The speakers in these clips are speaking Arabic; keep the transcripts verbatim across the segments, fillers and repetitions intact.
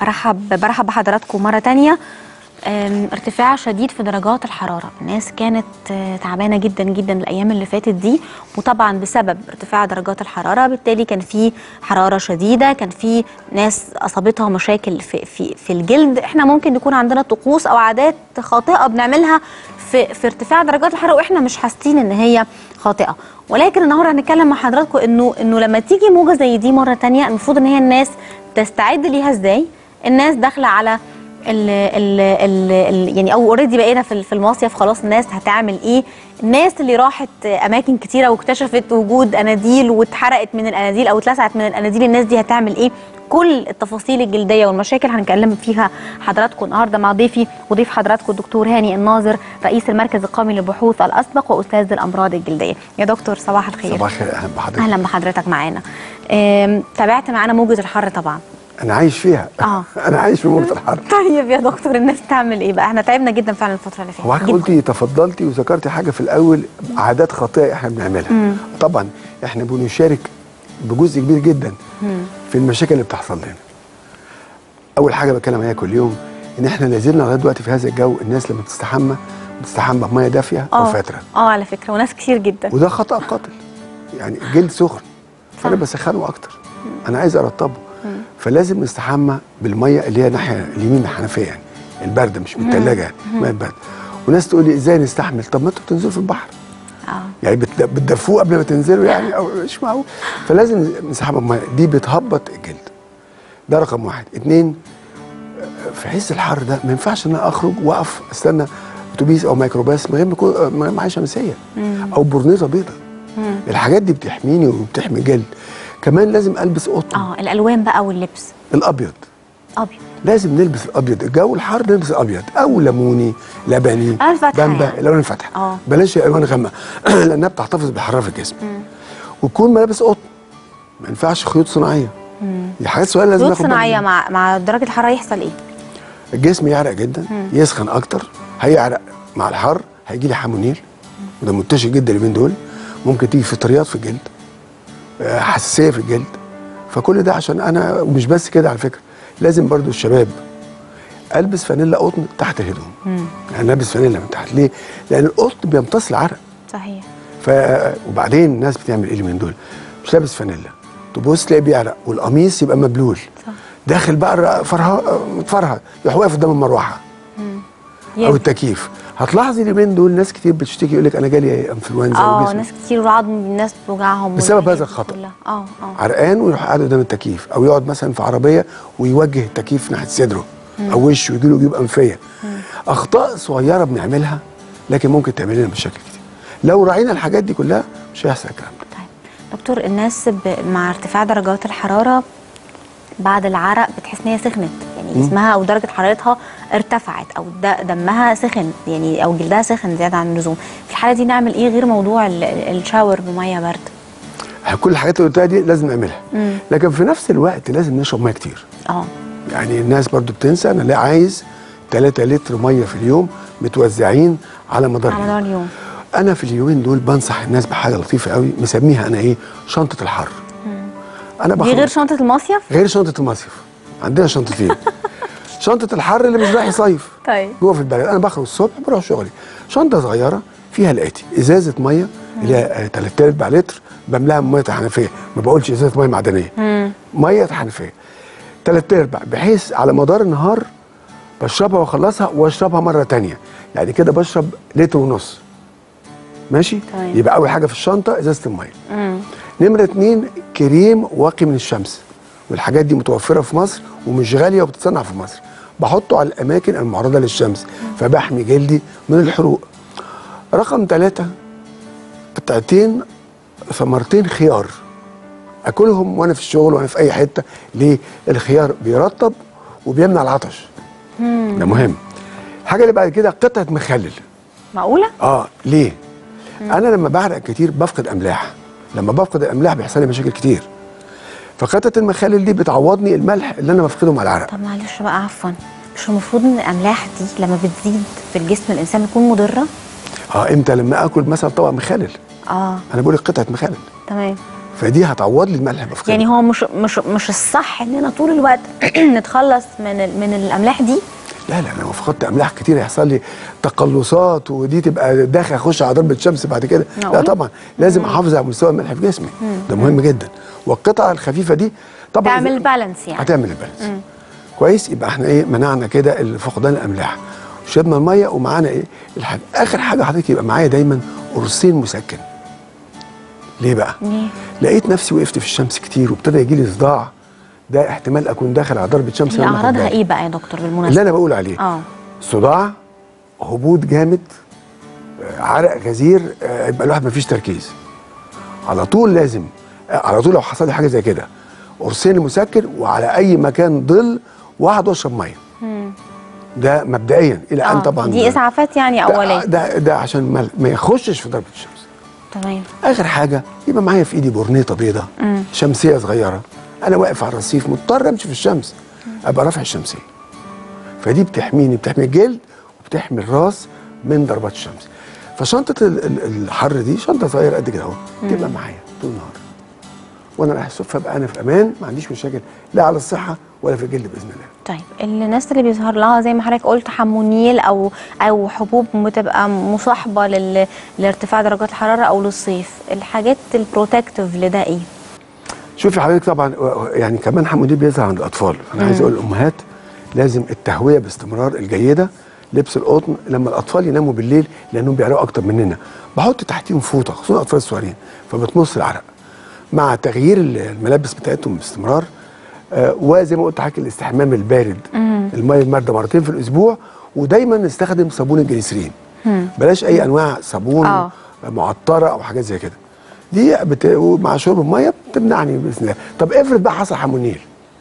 برحب برحب بحضراتكم مرة تانية. ارتفاع شديد في درجات الحرارة، الناس كانت تعبانة جدا جدا الأيام اللي فاتت دي، وطبعا بسبب ارتفاع درجات الحرارة بالتالي كان في حرارة شديدة، كان في ناس أصابتها مشاكل في, في, في الجلد. احنا ممكن يكون عندنا طقوس أو عادات خاطئة بنعملها في, في ارتفاع درجات الحرارة واحنا مش حاسين ان هي خاطئة، ولكن النهارده هنتكلم مع حضراتكم انه انه لما تيجي موجة زي دي مرة تانية المفروض ان هي الناس تستعد ليها ازاي. الناس داخلة على ال ال ال ال يعني او اوريدي بقينا في في المصيف خلاص، الناس هتعمل ايه؟ الناس اللي راحت اماكن كتيره واكتشفت وجود اناديل واتحرقت من الاناديل او اتلسعت من الاناديل، الناس دي هتعمل ايه؟ كل التفاصيل الجلديه والمشاكل هنتكلم فيها حضراتكم النهارده مع ضيفي وضيف حضراتكم الدكتور هاني الناظر، رئيس المركز القومي للبحوث الاسبق واستاذ الامراض الجلديه. يا دكتور صباح الخير. صباح الخير، اهلا بحضرتك. اهلا بحضرتك معانا. تابعت معانا موجه الحر طبعا. انا عايش فيها. اه انا عايش في موجة الحر. طيب يا دكتور الناس تعمل ايه بقى؟ احنا تعبنا جدا فعلا الفتره اللي فاتت. هو حضرتك قلتي تفضلتي وذكرتي حاجه في الاول، عادات خاطئه احنا بنعملها. مم. طبعا احنا بنشارك بجزء كبير جدا مم. في المشاكل اللي بتحصل لنا. اول حاجه بتكلم عليها كل يوم ان احنا لازلنا لغايه دلوقتي في هذا الجو، الناس لما بتستحمى بتستحمى بميه دافيه او فتره. اه على فكره وناس كتير جدا، وده خطا قاتل. يعني الجلد سخن فانا بسخنه اكتر، مم. انا عايز ارطبه، فلازم نستحمى بالميه اللي هي ناحيه اليمين من الحنفيه، يعني البارده مش من الثلاجه، يعني ميه البارده. وناس تقول لي ازاي نستحمل؟ طب ما انتوا بتنزلوا في البحر. اه يعني بتدفوه قبل ما تنزلوا يعني، او مش معقول. فلازم نستحمى بالميه دي، بتهبط الجلد. ده رقم واحد. اتنين، في عز الحر ده ما ينفعش ان انا اخرج واقف استنى اتوبيس او ميكروباص من غير ما معايا شمسيه او برنيطه بيضاء. الحاجات دي بتحميني وبتحمي الجلد. كمان لازم البس قطن. اه الالوان بقى واللبس. الابيض. ابيض. لازم نلبس الابيض، الجو الحر نلبس الابيض او ليموني، لبني، بامبا، يعني. الالوان الفاتحه. اه بلاش الالوان الغامقه لانها بتحتفظ بالحراره في الجسم. وتكون ملابس قطن، ما ينفعش خيوط صناعيه. امم دي حاجات سؤال لازم ناخد. خيوط صناعيه مع مع درجه الحراره يحصل ايه؟ الجسم يعرق جدا، مم. يسخن اكتر، هيعرق مع الحر، هيجي لي حمونيل وده منتشر جدا اليومين دول. ممكن تيجي فطريات في الجلد، حساسيه في الجلد. فكل ده عشان انا، ومش بس كده على فكره، لازم برضو الشباب البس فانيلا قطن تحت الهدوم. امم يعني البس فانيلا من تحت. ليه؟ لان القطن بيمتص العرق. صحيح. ف وبعدين الناس بتعمل ايه اليومين دول؟ مش لابس فانيلا، تبص تلاقي بيعرق والقميص يبقى مبلول. صح. داخل بقى فرها متفرهد، يروح واقف قدام المروحه او التكييف. هتلاحظي اليومين دول ناس كتير بتشتكي يقول لك انا جالي انفلونزا. اه ناس كتير عظم الناس بتوجعهم بسبب هذا الخطا. اه اه عرقان ويروح قاعد قدام التكييف، او يقعد مثلا في عربيه ويوجه التكييف ناحيه صدره او وشه ويجي له جيوب انفيه. مم. اخطاء صغيره بنعملها لكن ممكن تعمل لنا مشاكل كتير. لو راعينا الحاجات دي كلها مش هيحصل الكلام ده. طيب دكتور، الناس مع ارتفاع درجات الحراره بعد العرق بتحس ان هي سخنت، يعني جسمها او درجه حرارتها ارتفعت او دمها سخن، يعني او جلدها سخن زياده عن اللزوم. في الحاله دي نعمل ايه غير موضوع الشاور بميه بارده؟ كل الحاجات اللي قلتها دي لازم نعملها، مم. لكن في نفس الوقت لازم نشرب ميه كتير. اه يعني الناس برضو بتنسى، انا لا عايز ثلاثة لتر ميه في اليوم متوزعين على مدار على مدار اليوم. انا في اليومين دول بنصح الناس بحاجه لطيفه قوي، مسميها انا ايه؟ شنطه الحر. انا دي غير شنطه المصيف؟ غير شنطه المصيف، عندنا شنطتين. شنطه الحر اللي مش رايح يصيف طيب جوه في البلد، انا بخرج الصبح بروح شغلي. شنطه صغيره فيها الاتي: ازازه ميه اللي هي ثلاثة ارباع لتر، بملاها بميه حنفيه، ما بقولش ازازه ميه معدنيه، مم. ميه حنفيه ثلاثة ارباع، بحيث على مدار النهار بشربها واخلصها واشربها مره ثانيه، يعني كده بشرب لتر ونص. ماشي؟ طيب. يبقى اول حاجه في الشنطه ازازه الميه. امم نمره اتنين كريم واقي من الشمس، والحاجات دي متوفره في مصر ومش غاليه وبتتصنع في مصر. بحطه على الاماكن المعرضه للشمس، فبحمي جلدي من الحروق. رقم ثلاثة، قطعتين ثمرتين خيار اكلهم وانا في الشغل وانا في اي حته. ليه؟ الخيار بيرطب وبيمنع العطش. مم. ده مهم. الحاجه اللي بعد كده قطعه مخلل. معقوله؟ اه ليه؟ مم. انا لما بعرق كتير بفقد املاح، لما بفقد الاملاح بيحصل لي مشاكل كتير. فقطعه المخلل دي بتعوضني الملح اللي انا بفقده مع العرق. طب معلش بقى عفوا، مش المفروض ان الاملاح دي لما بتزيد في الجسم الانسان بتكون مضره؟ اه امتى؟ لما اكل مثلا طبق مخلل. اه انا بقول قطعه مخلل. تمام. فدي هتعوض لي الملح الافقي. يعني هو مش مش مش الصح ان انا طول الوقت نتخلص من من الاملاح دي؟ لا لا لو فقدت املاح كتير هيحصل لي تقلصات، ودي تبقى داخل اخش على ضربه شمس بعد كده. لا طبعا لازم احافظ على مستوى الملح في جسمي، ده مهم جدا. والقطعه الخفيفه دي طبعا تعمل بالانس، يعني هتعمل البالانس كويس. يبقى احنا ايه منعنا كده فقدان الاملاح، شربنا الميه ومعانا ايه الحاجه. اخر حاجه حضرتك يبقى معايا دايما قرصين مسكن. ليه بقى؟ ليه؟ لقيت نفسي وقفت في الشمس كتير وابتدى يجي لي صداع، ده احتمال اكون داخل على ضربه شمس. هي اعراضها ايه بقى يا دكتور بالمناسبه؟ اللي انا بقول عليه اه صداع، هبوط جامد، عرق غزير، يبقى الواحد مفيش تركيز. على طول لازم على طول لو حصل لي حاجه زي كده قرصين مسكن، وعلى اي مكان ظل واقعد واشرب ميه. ده مبدئيا الى ان طبعا دي اسعافات يعني اوليه. ده, ده ده عشان ما, ما يخشش في ضربه الشمس. تمام. اخر حاجه يبقى معايا في ايدي بورنيطه بيضه، شمسيه صغيره، انا واقف على الرصيف مضطر امشي في الشمس، ابقى رافع الشمسيه. فدي بتحميني، بتحمي الجلد وبتحمي الراس من ضربات الشمس. فشنطه الحر دي شنطه صغيره قد كده اهو، تبقى معايا طول النهار وانا رايح الصبح، ابقى انا في امان، ما عنديش مشاكل لا على الصحه ولا في الجلد باذن الله. طيب الناس اللي بيظهر لها زي ما حضرتك قلت حمونيل او او حبوب بتبقى مصاحبه لل... لارتفاع درجات الحراره او للصيف، الحاجات البروتكتيف لده ايه؟ شوفي حضرتك طبعا يعني كمان حمونيل بيظهر عند الاطفال، انا عايز اقول للامهات لازم التهويه باستمرار الجيده، لبس القطن لما الاطفال يناموا بالليل لانهم بيعرقوا اكتر مننا، بحط تحتيهم فوطه خصوصا الاطفال الصغيرين فبتمص العرق، مع تغيير الملابس بتاعتهم باستمرار. آه وزي ما قلت لحضرتك الاستحمام البارد، الميه المارده مرتين في الاسبوع، ودايما نستخدم صابون الجليسرين، بلاش اي انواع صابون آه. معطره او حاجات زي كده، دي بت... مع شرب الميه بتمنعني باذن الله. طب افرض بقى حصل حمونيل،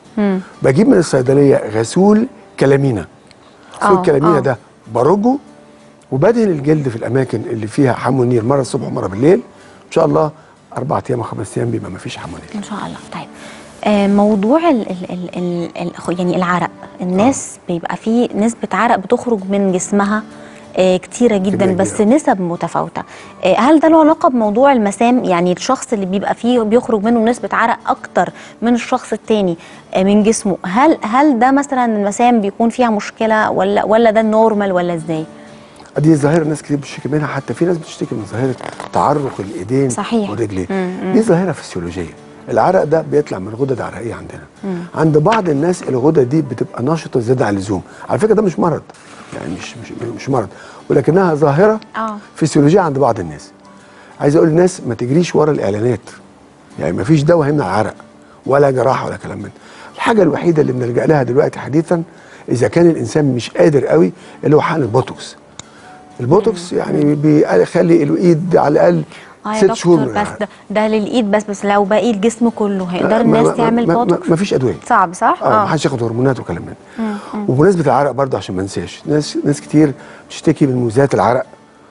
بجيب من الصيدليه غسول كلامينا، غسول الكلامينا ده برجه وبدهن الجلد في الاماكن اللي فيها حمونيل مره الصبح ومره بالليل، ان شاء الله اربع ايام او خمس ايام بيبقى ما فيش حمونيل ان شاء الله. طيب آه موضوع ال ال ال ال ال يعني العرق، الناس آه. بيبقى فيه نسبه عرق بتخرج من جسمها آه كتيره جدا بس كبيرة. نسب متفاوته. آه هل ده له علاقه بموضوع المسام؟ يعني الشخص اللي بيبقى فيه بيخرج منه نسبه عرق اكتر من الشخص التاني آه من جسمه، هل هل ده مثلا المسام بيكون فيها مشكله ولا ولا ده النورمال ولا ازاي؟ دي ظاهره ناس كتير بتشتكي منها، حتى في ناس بتشتكي من ظاهره تعرق الايدين صحيح والرجلين. دي ظاهره فسيولوجيه. العرق ده بيطلع من غدد عرقيه عندنا. مم. عند بعض الناس الغدد دي بتبقى نشطه زياده عن اللزوم، على فكره ده مش مرض، يعني مش مش مش مرض، ولكنها ظاهره آه. فسيولوجيه عند بعض الناس. عايز اقول للناس ما تجريش ورا الاعلانات، يعني ما فيش دواء هيمنع العرق ولا جراحه ولا كلام من ده. الحاجه الوحيده اللي بنلجا لها دلوقتي حديثا اذا كان الانسان مش قادر قوي اللي هو حقن البوتوكس. البوتوكس يعني بيخلي الايد على الاقل اه ست شهور بس ده, ده للايد بس، بس لو باقي الجسم كله هيقدر الناس ما تعمل بوتوكس؟ ما فيش ادويه، صعب صح؟ اه ما حدش ياخد هرمونات وكلام من ده. وبمناسبه العرق برضه عشان ما انساش، ناس ناس كتير بتشتكي من مزات العرق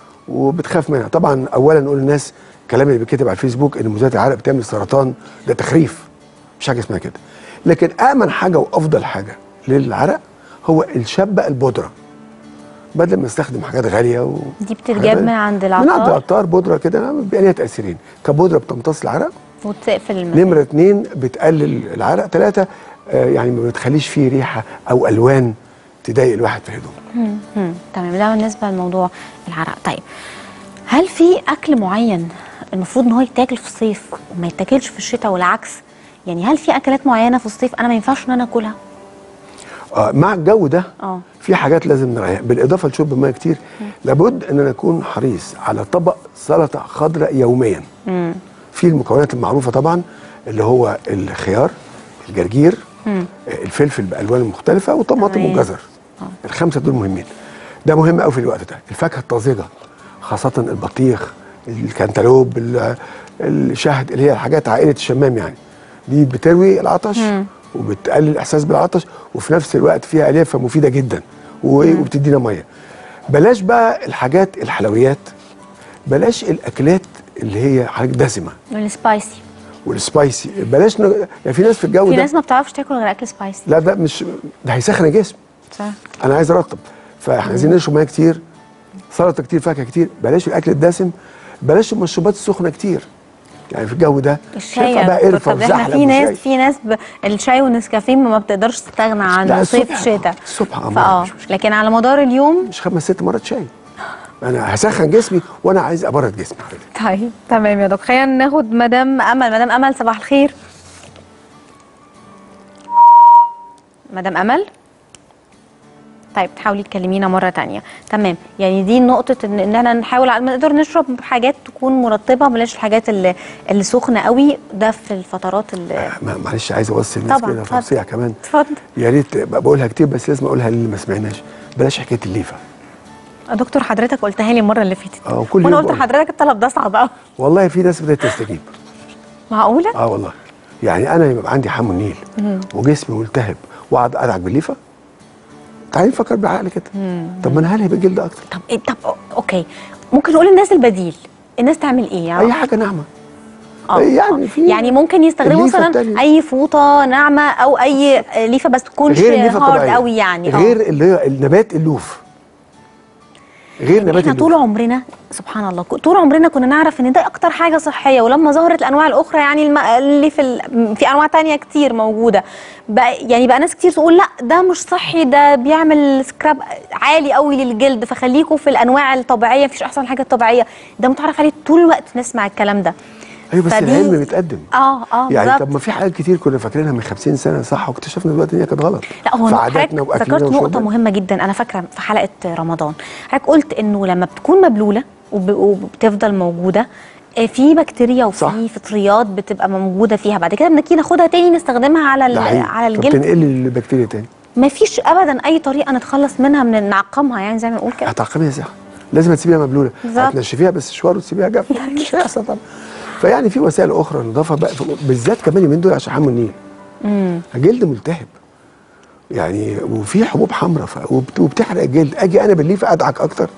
وبتخاف منها. طبعا اولا نقول للناس الكلام اللي بيتكتب على الفيسبوك ان مزات العرق بتعمل سرطان، ده تخريف، مش حاجه اسمها كده. لكن امن حاجه وافضل حاجه للعرق هو الشبه البودره، بدل ما استخدم حاجات غاليه و... دي بتتجاب من عند العطار؟ من عند العطار بودره كده بيبقى ليها تاثيرين، كبودره بتمتص العرق وتقفل المكان، نمره اتنين بتقلل العرق، ثلاثه آه يعني ما بتخليش فيه ريحه او الوان تضايق الواحد في الهدوم. تمام، ده بالنسبه لموضوع العرق. طيب هل في اكل معين المفروض ان هو يتاكل في الصيف وما يتاكلش في الشتاء والعكس؟ يعني هل في اكلات معينه في الصيف انا ما ينفعش ان انا اكلها؟ آه مع الجو ده اه في حاجات لازم نراعيها، بالاضافه لشرب الميه كتير. مم. لابد ان انا اكون حريص على طبق سلطه خضراء يوميا. مم. في المكونات المعروفه طبعا اللي هو الخيار، الجرجير، مم. الفلفل بالوانه مختلفه، وطماطم وجزر. آه. الخمسه دول مهمين. ده مهم قوي في الوقت ده. الفاكهه الطازجه خاصه البطيخ، الكنتالوب، الشهد، اللي هي الحاجات عائله الشمام يعني، دي بتروي العطش. مم. وبتقلل الاحساس بالعطش، وفي نفس الوقت فيها الياف مفيده جدا وبتدينا ميه. بلاش بقى الحاجات الحلويات، بلاش الاكلات اللي هي حاجات دسمه والسبايسي والسبايسي بلاش ن... يعني في ناس في الجو في ده في ناس ما بتعرفش تاكل غير اكل سبايسي. لا ده مش ده هيسخن الجسم. صح. انا عايز ارطب، فاحنا عايزين نشرب ميه كتير، سلطه كتير، فاكهه كتير، بلاش الاكل الدسم، بلاش المشروبات السخنه كتير. يعني في الجو ده الشاي بقى قرفه وزحلب. احنا في ناس في ناس ب... الشاي والنسكافيه ما بتقدرش تستغنى عنه صيف شتاء الصبح اه لكن على مدار اليوم مش خمس ست مرات شاي. انا هسخن جسمي وانا عايز ابرد جسمي. طيب تمام يا دكتور. خلينا ناخد مدام امل. مدام امل صباح الخير. مدام امل طيب تحاولي تكلمينا مره ثانيه. تمام يعني دي نقطه ان ان احنا نحاول على ما نقدر نشرب حاجات تكون مرطبه بلاش الحاجات اللي, اللي سخنه قوي ده في الفترات اللي آه معلش عايز اوصي الناس كده توصيه كمان. اتفضل. يا ريت بقولها كتير بس لازم اقولها للي ما سمعناش. بلاش حكايه الليفه. دكتور حضرتك قلتها لي المره اللي فاتت اه كل وانا قلت لحضرتك الطلب ده صعب قوي. والله في ناس بدات تستجيب. معقوله؟ اه والله يعني انا يبقى عندي حمو النيل وجسمي ملتهب واقعد ادعك بالليفه. تعالي نفكر بعقل كده. طب ما انا هلهب الجلد اكتر. طب إيه طب اوكي ممكن نقول للناس البديل. الناس تعمل ايه يعني؟ اي حاجه ناعمه. اه يعني في يعني ممكن يستخدموا مثلا اي فوطه ناعمه او اي ليفه بس تكونش هارد قوي يعني. غير اللي هي النبات اللوف. غير نبات احنا طول عمرنا سبحان الله طول عمرنا كنا نعرف ان ده اكتر حاجه صحيه ولما ظهرت الانواع الاخرى يعني الم... اللي في ال... في انواع تانية كتير موجوده بقى يعني بقى ناس كتير تقول لا ده مش صحي ده بيعمل سكراب عالي قوي للجلد فخليكم في الانواع الطبيعيه مفيش احسن حاجه طبيعيه. ده متعرف عليه طول الوقت نسمع الكلام ده. ايوه بس العلم بيتقدم. اه اه يعني بالظبط. طب ما في حاجات كتير كنا فاكرينها من خمسين سنه صح واكتشفنا دلوقتي ان هي كانت غلط. لا هو حضرتك ذكرت نقطه مهمه جدا انا فاكره في حلقه رمضان. حضرتك قلت انه لما بتكون مبلوله وب... وبتفضل موجوده في بكتيريا وفي فطريات بتبقى موجوده فيها بعد كده بنيجي ناخدها تاني نستخدمها على ال... على الجلد. طب تنقل البكتيريا تاني؟ ما فيش ابدا اي طريقه نتخلص منها من نعقمها يعني زي ما نقول كده. هتعقميها ازاي؟ لازم تسيبيها مبلوله. هتنشفيها بس شوار وتسيبيها جافه مش هيحصل طبعا. فيعني في وسائل اخرى نضافه بقى بالذات كمان من دول عشان حمو النيل. امم جلد ملتهب يعني وفي حبوب حمراء وبتحرق الجلد. اجي انا بالليفه ادعك اكتر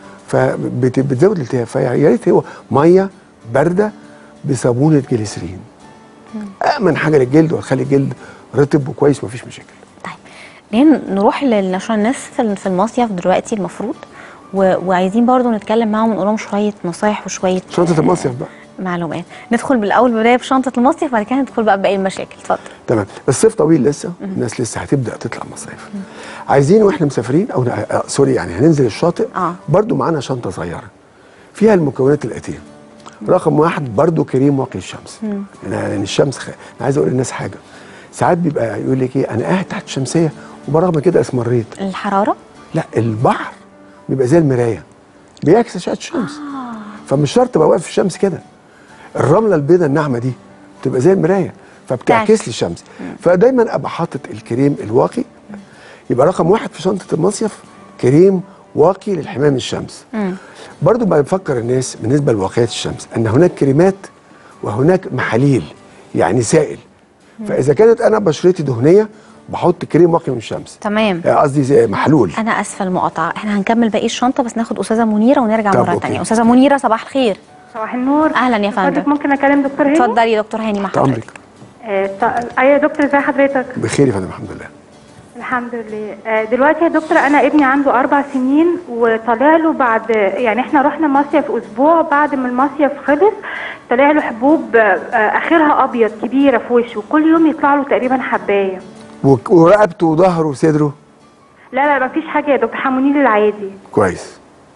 فبتزود الالتهاب. فيا ريت هو ميه بارده بصابونه جليسرين امن حاجه للجلد وتخلي الجلد رطب وكويس ومفيش مشاكل. طيب ليه نروح عشان الناس في المصيف دلوقتي المفروض وعايزين برضو نتكلم معاهم ونقول لهم شويه نصايح وشويه شنطه المصيف بقى معلومات. ندخل بالاول بدايه بشنطه المصيف وبعد كده ندخل بقى باقي المشاكل. اتفضل. تمام. الصيف طويل لسه الناس لسه هتبدا تطلع مصايف. عايزين واحنا مسافرين او آه سوري يعني هننزل الشاطئ آه. برضو معانا شنطه صغيره فيها المكونات الاتيه. رقم واحد برضو كريم واقي الشمس. يعني الشمس خ... انا عايز اقول للناس حاجه ساعات بيبقى يقول لك ايه انا قاعد تحت الشمسيه وبرغم كده اسمريت. الحراره؟ لا البحر بيبقى زي المرايه بيعكس اشعه الشمس. آه. فمش شرط ابقى واقف في الشمس كده. الرمله البيضاء الناعمه دي بتبقى زي المرايه فبتعكس لي الشمس. فدايما ابقى حاطط الكريم الواقي. يبقى رقم واحد في شنطه المصيف كريم واقي للحمايه من الشمس. مم. برضو بفكر الناس بالنسبه لواقيات الشمس ان هناك كريمات وهناك محاليل يعني سائل. مم. فاذا كانت انا بشرتي دهنيه بحط كريم واقي من الشمس. تمام. قصدي محلول. انا اسفه المقاطعه احنا هنكمل باقي الشنطه بس ناخد استاذه منيره ونرجع مره ثانيه. استاذه منيره صباح الخير. صباح النور. اهلا يا فندم. ممكن اكلم دكتور هاني؟ اتفضلي يا دكتور هاني مع حضرتك. ايوه يا دكتور ازي حضرتك؟ بخير يا فندم الحمد لله. الحمد لله. آه دلوقتي يا دكتور انا ابني عنده اربع سنين وطلع له بعد يعني احنا رحنا مصيف اسبوع بعد ما المصيف خلص طلع له حبوب آه اخرها ابيض كبيره في وشه وكل يوم يطلع له تقريبا حبايه. ورقبته وظهره وصدره؟ لا لا مفيش حاجه يا دكتور حمو النيل العادي. كويس.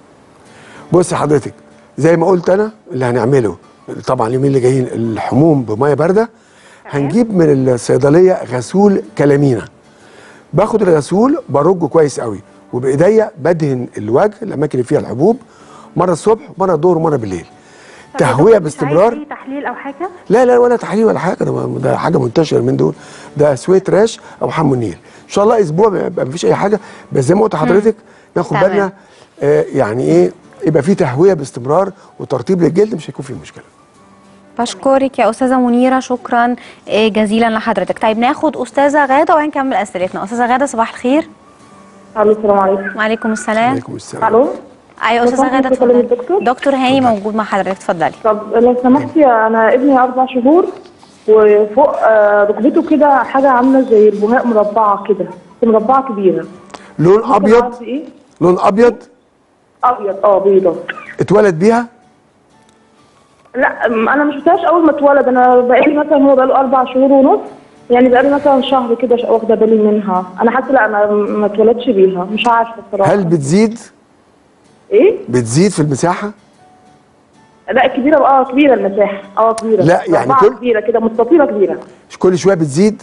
بصي حضرتك زي ما قلت انا اللي هنعمله طبعا اليومين اللي جايين الحموم بميه بارده. هنجيب من الصيدليه غسول كلامينا. باخد الغسول برجه كويس قوي وبايديا بدهن الوجه الاماكن اللي فيها الحبوب مره الصبح مره الظهر ومره بالليل. تهويه باستمرار. اي تحليل او حاجه؟ لا لا ولا تحليل ولا حاجه ده, ده حاجه منتشره من دول. ده سويت راش او حمو النيل. ان شاء الله اسبوع ما فيش اي حاجه بس زي ما قلت لحضرتك ناخد بالنا آه يعني ايه يبقى في تهويه باستمرار وترطيب للجلد مش هيكون فيه مشكله. بشكرك يا استاذه منيره شكرا جزيلا لحضرتك. طيب ناخد استاذه غاده وهنكمل اسئلتنا. استاذه غاده صباح الخير. الو السلام عليكم. وعليكم السلام. وعليكم السلام. الو ايوه استاذه غاده اتفضلي. دكتور هاني موجود مع حضرتك اتفضلي. طب لو سمحتي انا ابني اربع شهور وفوق ركبته كده حاجه عامله زي البهاء مربعه كده مربعه كبيره. لون ابيض؟ إيه؟ لون ابيض؟ ابيض اه بيضه. اتولد بيها؟ لا انا ما شفتهاش اول ما اتولد، انا بقالي مثلا هو بقاله اربع شهور ونص، يعني بقالي مثلا شهر كده واخده بالي منها. انا حاسه لا انا ما اتولدش بيها، مش عارفه الصراحه. هل بتزيد؟ ايه؟ بتزيد في المساحه؟ لا كبيره، اه كبيره المساحه، اه كبيره. لا يعني كل كبيره كده، مستطيله كبيره. كل شويه بتزيد؟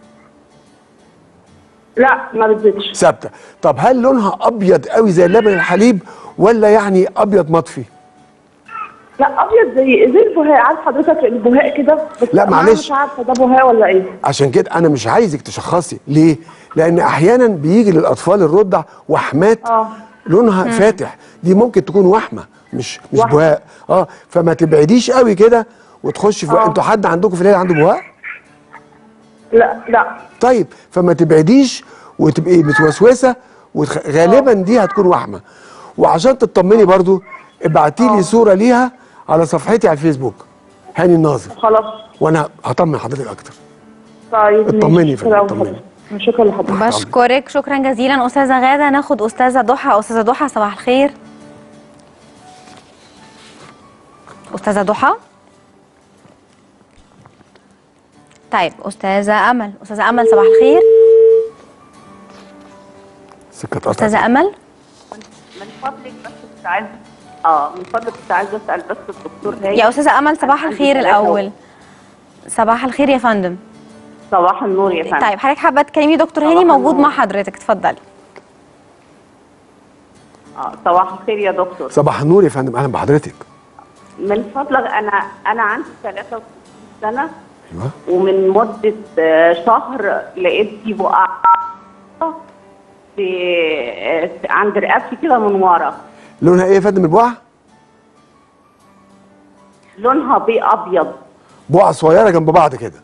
لا ما بتزيدش، ثابته. طب هل لونها ابيض قوي زي اللبن الحليب ولا يعني ابيض مطفي؟ لا ابيض زي زي البهاء، عارف حضرتك البهاء كده؟ بس لا معلش مش عارفه ده بهاء ولا ايه. عشان كده انا مش عايزك تشخصي. ليه؟ لان احيانا بيجي للاطفال الرضع وحمات اه لونها مم. فاتح، دي ممكن تكون وحمه مش مش وحمة. بهاء. اه فما تبعديش قوي كده وتخش في. انتوا حد عندكم في العيله عنده بهاء؟ لا لا. طيب فما تبعديش وتبقي متوسوسه، وغالبا دي هتكون وحمه. وعشان تطمني برضو ابعتي لي صوره ليها على صفحتي على الفيسبوك هاني الناظر. خلاص. وانا هطمن حضرتك اكتر. طيب اطمني فندم، اطمني. شكرا لحضرتك. بشكرك شكرا جزيلا استاذه غاده. ناخد استاذه ضحى. استاذه ضحى صباح الخير. استاذه ضحى. طيب استاذه امل. استاذه امل صباح الخير. سكه استاذه امل من فضلك بس كنت عايزه اه من فضلك كنت عايزه اسال بس الدكتور هاني. يا استاذه امل صباح الخير الاول. صباح الخير يا فندم. صباح النور يا فندم. طيب حضرتك حابه تكلمي دكتور هاني موجود مع حضرتك، اتفضلي. اه صباح الخير يا دكتور. صباح النور يا فندم، اهلا بحضرتك. من فضلك انا انا عندي ثلاثة وستين سنه. ايوه. ومن مده شهر لقيت في بقع في عند رقبتي كده من ورا. لونها ايه يا فندم البقعه؟ لونها بي ابيض. بقعه صغيره جنب بعض كده؟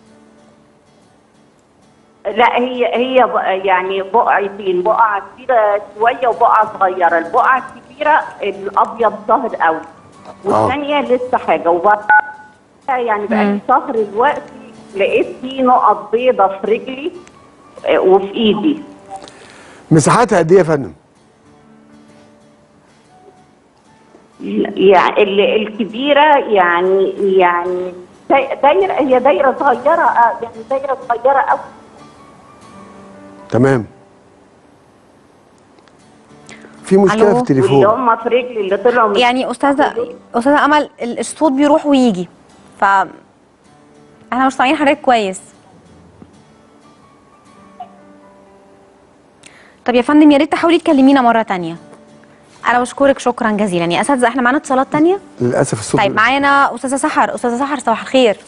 لا هي هي يعني بقعتين، بقعه كبيره شويه وبقعه صغيره. البقعه الكبيره الابيض ظاهر قوي والثانيه لسه حاجه. وبعد يعني بقالي شهر دلوقتي لقيت في نقط بيضه في رجلي وفي ايدي. مساحتها قد ايه يا فندم؟ يعني الكبيره يعني يعني دايره، هي دايره صغيره، يعني دايره صغيره قوي. تمام. في مشكله في التليفون. اللي هم في رجلي اللي طلعوا يعني استاذه استاذه امل الصوت بيروح ويجي، ف احنا مش سامعين حضرتك كويس. طب يا فندم يا ريت تحاولي تكلمينا مره ثانيه. انا بشكرك شكرا جزيلا. يا اساتذه احنا معانا اتصالات ثانيه؟ للاسف الصوت. طيب معانا استاذه سحر. استاذه سحر صباح الخير.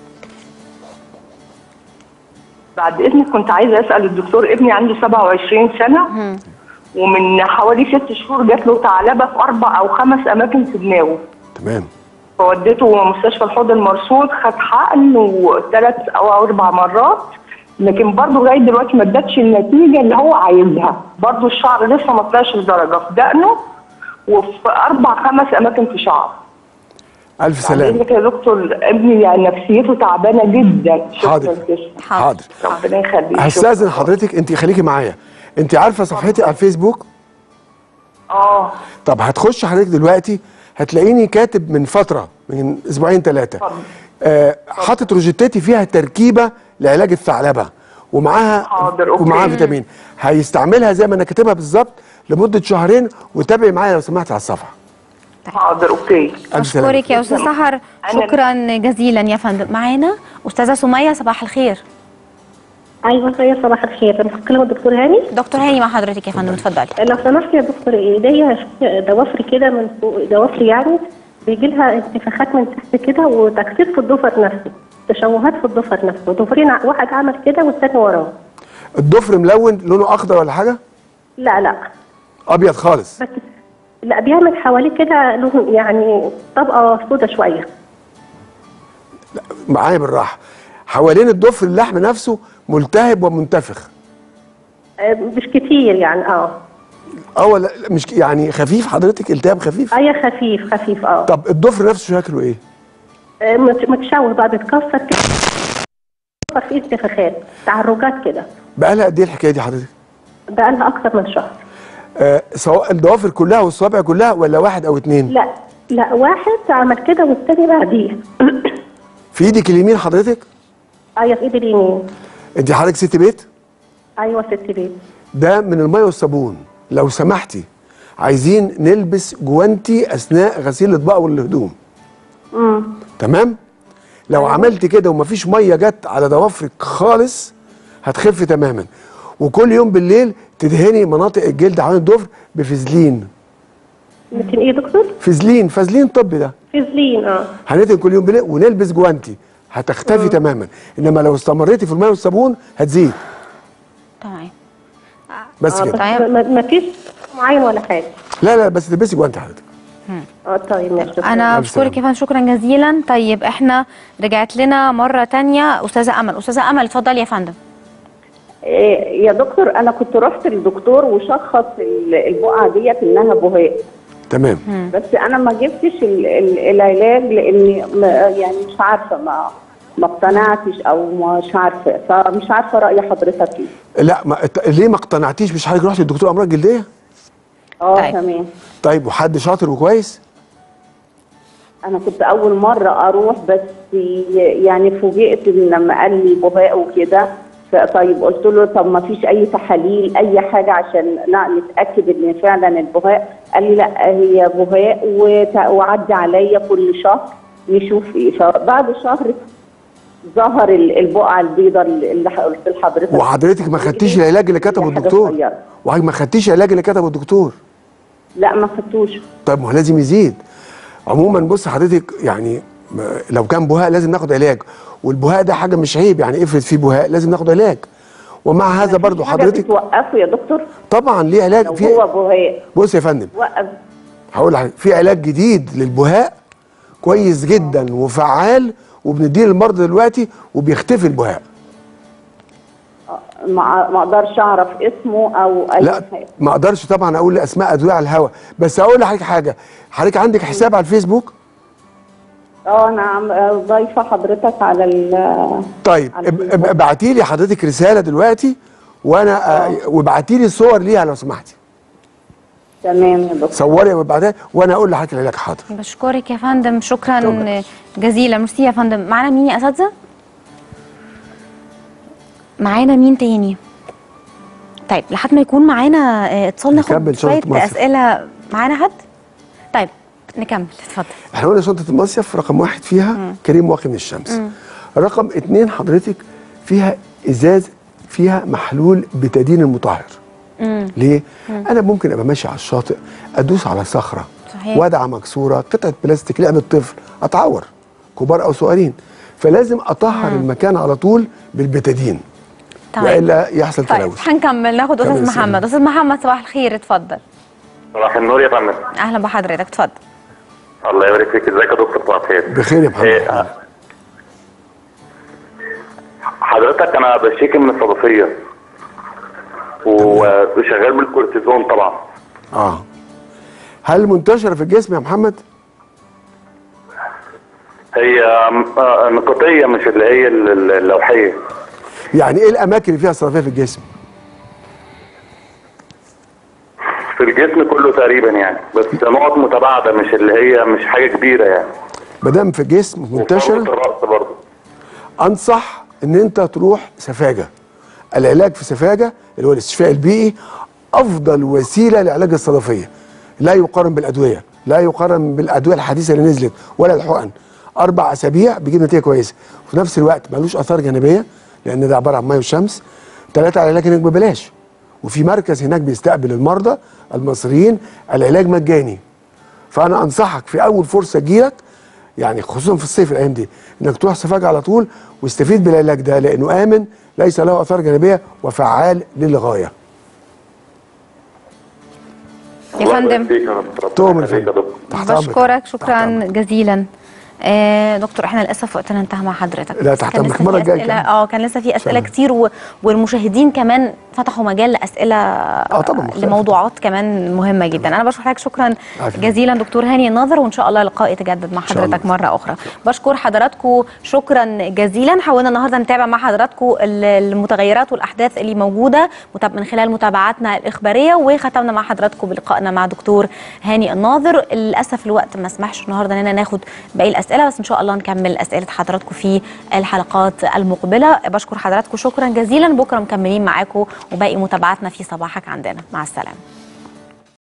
بعد اذنك كنت عايزه اسال الدكتور، ابني عنده سبعة وعشرين سنه مم. ومن حوالي ست شهور جات له ثعلبه في اربع او خمس اماكن في دماغه. تمام. فوديته مستشفى الحوض المرصود، خد حقن وثلاث او اربع مرات، لكن برضه لغايه دلوقتي ما ادتش النتيجه اللي هو عايزها. برضه الشعر لسه ما طلعش لدرجه في دقنه وفي اربع خمس اماكن في شعره. الف سلامه. يعني يا دكتور ابني يعني نفسيته تعبانه جدا. حاضر حاضر. ربنا يخليك. هستاذن حضرتك انت خليكي معايا. انت عارفه صفحتي على الفيسبوك؟ اه. طب هتخش حضرتك دلوقتي هتلاقيني كاتب من فتره من اسبوعين ثلاثه آه حاطط روجيتاتي فيها تركيبه لعلاج الثعلبه ومعاها حاضر اوكي. ومعاها فيتامين. هيستعملها زي ما انا كاتبها بالظبط لمده شهرين، وتابعي معايا لو سمحتي على الصفحه. حاضر اوكي. اشكرك يا استاذ سحر شكرا جزيلا يا فندم. معانا استاذه سميه صباح الخير. ايوه خير صباح الخير. بتكلم الدكتور هاني؟ دكتور هاني مع حضرتك يا فندم اتفضلي. لو سمحت يا دكتور، ايديا ضوافري كده من فوق، ضوافري يعني بيجي لها انتفاخات من تحت كده وتكسير في الضفر نفسه، تشوهات في الضفر نفسه، ضفرين واحد عمل كده والثاني وراه. الضفر ملون لونه اخضر ولا حاجه؟ لا لا ابيض خالص. بس لا بيعمل حواليه كده لون يعني طبقه سودا شويه. لا معايا بالراحه. حوالين الضفر اللحم نفسه ملتهب ومنتفخ. مش كتير يعني. اه اه ولا مش يعني خفيف حضرتك؟ التهاب خفيف؟ ايوه خفيف خفيف. اه طب الضفر نفسه شكله ايه؟ آه متشوه بقى، بيتكسر كده في انتفاخات تعرجات كده. بقى لها قد ايه الحكايه دي حضرتك؟ بقى لها اكتر من شهر. آه سواء الضوافر كلها والصوابع كلها ولا واحد او اتنين؟ لا لا، واحد عمل كده والتاني بعديه. في ايدك اليمين حضرتك؟ ايوه في ايدي اليمين. انت حضرتك ست بيت؟ ايوه ست بيت. ده من الميه والصابون. لو سمحتي عايزين نلبس جوانتي اثناء غسيل الاطباق والهدوم. امم تمام؟ لو أيوة. عملت كده ومفيش ميه جت على ضوافرك خالص هتخف تماما. وكل يوم بالليل تدهني مناطق الجلد حوالين الضفر بفازلين. لكن ايه يا دكتور؟ فازلين، فازلين طبي ده. فازلين اه. هندهن كل يوم بالليل ونلبس جوانتي هتختفي مم. تماما. انما لو استمريتي في الميه والصابون هتزيد. تمام. بس آه كده. ما فيش معين ولا حاجه. لا لا بس تلبسي جوانتي حضرتك. اه طيب ماشي. انا بشكرك يا فندم شكرا جزيلا. طيب احنا رجعت لنا مره ثانيه استاذه امل. استاذه امل اتفضلي يا فندم. إيه يا دكتور، انا كنت رحت للدكتور وشخص البقعه ديت انها بهاء. تمام. مم. بس انا ما جبتش ال ال العلاج لاني يعني مش عارفه، ما ما اقتنعتش او مش عارفه، فمش عارفه راي حضرتك ايه. لا ما ليه ما اقتنعتيش؟ مش حضرتك رحتي للدكتور امراض جلديه؟ اه طيب. تمام. طيب وحد شاطر وكويس؟ انا كنت اول مره اروح بس يعني فوجئت لما قال لي بهاء وكده. طيب قلت له طب ما فيش اي تحاليل اي حاجه عشان نتاكد ان فعلا البهاء؟ قال لي لا هي بهاء وعدي عليا كل شهر نشوف ايه. فبعد شهر ظهر البقعه البيضاء اللي قلت لحضرتك. وحضرتك ما خدتيش العلاج اللي كتبه الدكتور؟ وحضرتك ما خدتيش العلاج اللي كتبه الدكتور؟ لا ما خدتوش. طيب ما هو لازم يزيد. عموما بص حضرتك يعني لو كان بهاء لازم ناخد علاج، والبهاء ده حاجه مش عيب يعني. افرض في بهاء لازم ناخد علاج. ومع هذا برضو حضرتك بتوقفه يا دكتور؟ طبعا ليه علاج. لو في هو بهاء. بص يا فندم وقف. هقول لحضرتك في علاج جديد للبهاء كويس جدا وفعال وبنديه للمرضى دلوقتي وبيختفي البهاء. ما ما اقدرش اعرف اسمه او اي لا حاجه. ما اقدرش طبعا اقول اسماء ادويه على الهواء، بس اقول لحضرتك حاجه. حضرتك عندك حساب على الفيسبوك؟ اه انا ضايفه حضرتك على ال طيب ابعتي لي حضرتك رساله دلوقتي وانا وابعتي لي صور ليها لو سمحتي. تمام يا دكتور. صوري وابعتيها وانا اقول لحضرتك العلاج. حاضر. بشكرك يا فندم شكرا طبعا. جزيلا. ميرسي يا فندم. معانا مين يا اساتذه؟ معانا مين تاني؟ طيب لحد ما يكون معانا اتصال ناخد شويه اسئله. معانا حد؟ طيب نكمل اتفضل. احنا قلنا شنطه المصيف رقم واحد فيها مم. كريم واقي من الشمس. مم. رقم اتنين حضرتك فيها ازاز فيها محلول بتادين المطهر. مم. ليه؟ مم. انا ممكن ابقى ماشي على الشاطئ ادوس على صخره صحيح. وادعه مكسوره قطعه بلاستيك لعبه طفل اتعور كبار او صغيرين، فلازم اطهر مم. المكان على طول بالبتادين. طيب. والا يحصل تلوث. طيب هنكمل ناخد استاذ محمد. استاذ محمد صباح الخير اتفضل. صباح النور يا فندم. اهلا بحضرتك اتفضل. الله يبارك فيك. ازيك يا دكتور؟ صباح الخير. بخير يا محمد. إيه حضرتك انا بشتكي من الصدفيه وشغال بالكورتيزون طبعا. اه هل منتشره في الجسم يا محمد؟ هي نقطيه مش اللي هي اللوحيه. يعني ايه الاماكن اللي فيها صدفيه في الجسم؟ في الجسم كله تقريبا يعني، بس نقط متباعده مش اللي هي مش حاجه كبيره يعني. ما دام في الجسم منتشره الراس برضه انصح ان انت تروح سفاجه. العلاج في سفاجه اللي هو الاستشفاء البيئي افضل وسيله لعلاج الصدفيه. لا يقارن بالادويه، لا يقارن بالادويه الحديثه اللي نزلت ولا الحقن. اربع اسابيع بيجيب نتيجه كويسه، وفي نفس الوقت ملوش اثار جانبيه لان ده عباره عن ميه وشمس. ثلاثه العلاج هناك ببلاش، وفي مركز هناك بيستقبل المرضى المصريين العلاج مجاني. فانا انصحك في اول فرصه تجيلك يعني خصوصا في الصيف الايام دي انك تروح سفاجه على طول واستفيد بالعلاج ده لانه امن ليس له اثار جانبيه وفعال للغايه. يا فندم تؤمن بشكرك شكرا جزيلا. آه دكتور احنا للاسف وقتنا انتهى مع حضرتك. لا تحت امرك المره الجايه. اه كان لسه في اسئله كتير و... والمشاهدين كمان فتحوا مجال لاسئله اه طبعا لموضوعات كمان مهمه جدا. انا بشكر حضرتك شكرا جزيلا دكتور هاني الناظر، وان شاء الله لقاء يتجدد مع حضرتك مره اخرى. بشكر حضراتكم شكرا جزيلا. حاولنا النهارده نتابع مع حضراتكم المتغيرات والاحداث اللي موجوده من خلال متابعاتنا الاخباريه، وختمنا مع حضراتكم بلقائنا مع دكتور هاني الناظر. للاسف الوقت ما سمحش النهارده اننا ناخد باقي الاسئله، بس ان شاء الله نكمل اسئله حضراتكم في الحلقات المقبله. بشكر حضراتكم شكرا جزيلا. بكره مكملين معاكم وباقي متابعاتنا في صباحك عندنا. مع السلامه.